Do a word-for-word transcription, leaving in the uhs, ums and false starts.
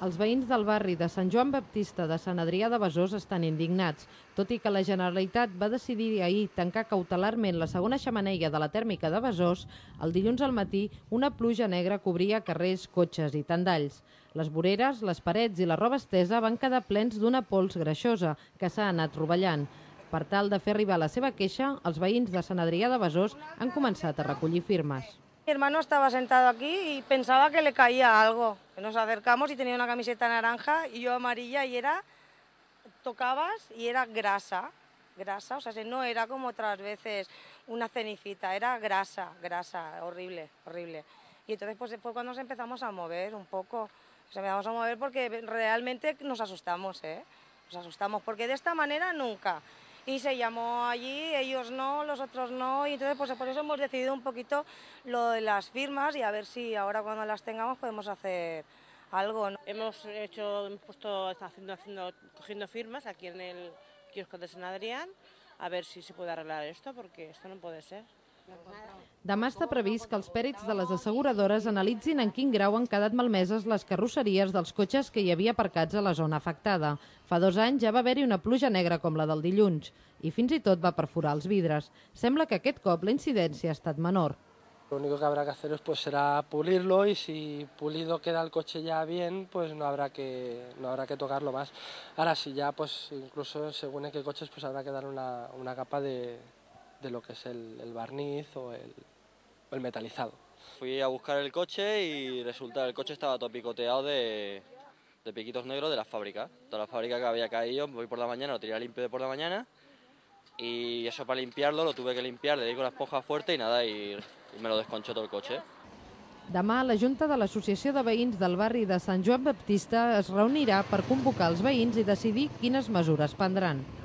Els veïns del barri de Sant Joan Baptista de Sant Adrià de Besòs estan indignats, tot i que la Generalitat va decidir ahir tancar cautelarment la segona xemeneia de la tèrmica de Besòs. El dilluns al matí una pluja negra cobria carrers, cotxes i tendalls. Les voreres, les parets i la roba estesa van quedar plens d'una pols greixosa que s'ha anat rovellant. Per tal de fer arribar la seva queixa, els veïns de Sant Adrià de Besòs han començat a recollir firmes. Mi hermano estaba sentado aquí y pensaba que le caía algo. Nos acercamos y tenía una camiseta naranja y yo amarilla y era, tocabas y era grasa, grasa, o sea, no era como otras veces una cenicita, era grasa, grasa, horrible, horrible. Y entonces pues fue cuando nos empezamos a mover un poco, nos empezamos a mover porque realmente nos asustamos, ¿eh? Nos asustamos porque de esta manera nunca. Y se llamó allí, ellos no, los otros no, y entonces pues por eso hemos decidido un poquito lo de las firmas y a ver si ahora cuando las tengamos podemos hacer algo, ¿no? Hemos hecho, hemos puesto, haciendo, haciendo, cogiendo firmas aquí en el kiosco de Sant Adrián, a ver si se puede arreglar esto, porque esto no puede ser. Demà està previst que els pèrits de les asseguradores analitzin en quin grau han quedat malmeses les carrosseries dels cotxes que hi havia aparcats a la zona afectada. Fa dos anys ja va haver-hi una pluja negra com la del dilluns i fins i tot va perforar els vidres. Sembla que aquest cop la incidència ha estat menor. Lo único que habrá que hacer pues, será pulirlo y si pulido queda el coche ya bien, pues no habrá que, no habrá que tocarlo más. Ahora sí ya, pues incluso según en qué coches, pues habrá que dar una, una capa de... de lo que es el, el barniz o el, el metalizado. Fui a buscar el coche y resulta que el coche estaba todo picoteado de, de piquitos negros de la fábrica. Toda la fábrica que había caído, voy por la mañana, lo tiré limpio de por la mañana y eso para limpiarlo lo tuve que limpiar, le di con la esponja fuerte y nada, y, y me lo desconchó todo el coche. Demà la Junta de l'Associació de Veïns del barri de Sant Joan Baptista es reunirà per convocar els veïns i decidir quines mesures prendran.